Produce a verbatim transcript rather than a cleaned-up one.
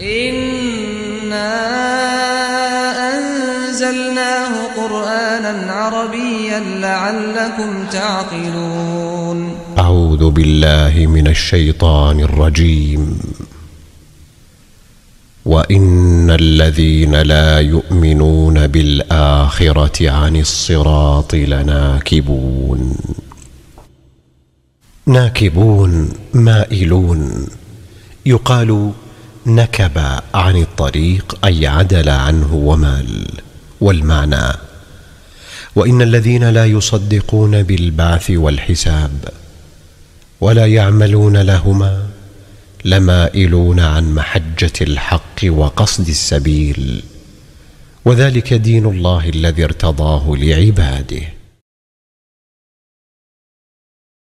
إنا أنزلناه قرآنا عربيا لعلكم تعقلون. أعوذ بالله من الشيطان الرجيم. وإن الذين لا يؤمنون بالآخرة عن الصراط لناكبون. ناكبون مائلون، يقال نكب عن الطريق أي عدل عنه ومال. والمعنى وإن الذين لا يصدقون بالبعث والحساب ولا يعملون لهما لمائلون عن محجة الحق وقصد السبيل، وذلك دين الله الذي ارتضاه لعباده.